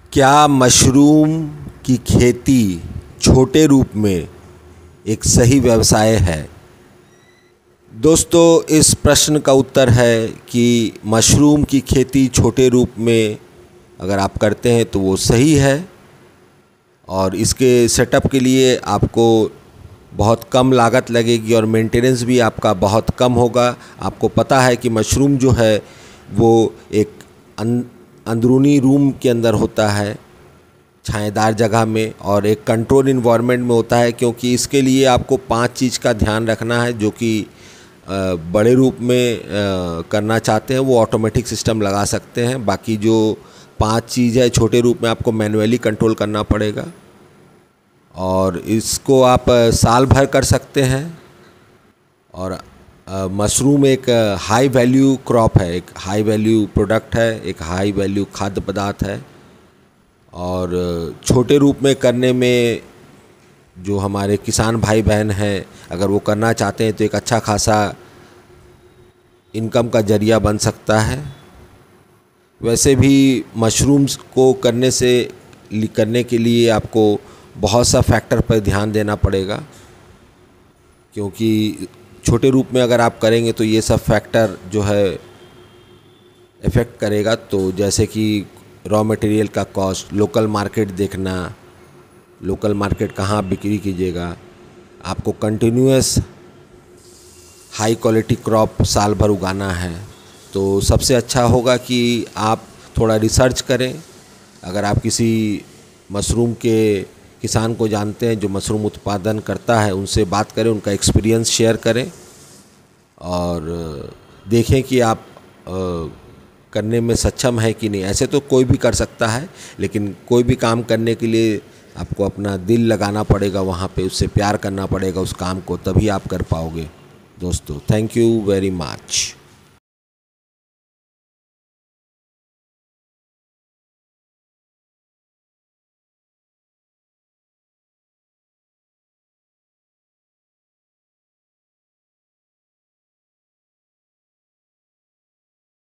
क्या मशरूम की खेती छोटे रूप में एक सही व्यवसाय है? दोस्तों, इस प्रश्न का उत्तर है कि मशरूम की खेती छोटे रूप में अगर आप करते हैं तो वो सही है और इसके सेटअप के लिए आपको बहुत कम लागत लगेगी और मेंटेनेंस भी आपका बहुत कम होगा। आपको पता है कि मशरूम जो है वो एक अंदरूनी रूम के अंदर होता है, छायादार जगह में, और एक कंट्रोल इन्वायरमेंट में होता है, क्योंकि इसके लिए आपको 5 चीज़ का ध्यान रखना है। जो कि बड़े रूप में करना चाहते हैं वो ऑटोमेटिक सिस्टम लगा सकते हैं, बाकी जो 5 चीज़ है छोटे रूप में आपको मैनुअली कंट्रोल करना पड़ेगा। और इसको आप साल भर कर सकते हैं। और मशरूम एक हाई वैल्यू क्रॉप है, एक हाई वैल्यू प्रोडक्ट है, एक हाई वैल्यू खाद्य पदार्थ है। और छोटे रूप में करने में जो हमारे किसान भाई बहन हैं, अगर वो करना चाहते हैं तो एक अच्छा खासा इनकम का जरिया बन सकता है। वैसे भी मशरूम्स को करने के लिए आपको बहुत सा फैक्टर पर ध्यान देना पड़ेगा, क्योंकि छोटे रूप में अगर आप करेंगे तो ये सब फैक्टर जो है इफ़ेक्ट करेगा। तो जैसे कि रॉ मटेरियल का कॉस्ट, लोकल मार्केट देखना, लोकल मार्केट कहाँ बिक्री कीजिएगा, आपको कंटिन्यूअस हाई क्वालिटी क्रॉप साल भर उगाना है, तो सबसे अच्छा होगा कि आप थोड़ा रिसर्च करें। अगर आप किसी मशरूम के किसान को जानते हैं जो मशरूम उत्पादन करता है, उनसे बात करें, उनका एक्सपीरियंस शेयर करें और देखें कि आप करने में सक्षम है कि नहीं। ऐसे तो कोई भी कर सकता है, लेकिन कोई भी काम करने के लिए आपको अपना दिल लगाना पड़ेगा, वहाँ पे उससे प्यार करना पड़ेगा उस काम को, तभी आप कर पाओगे। दोस्तों, थैंक यू वेरी मच।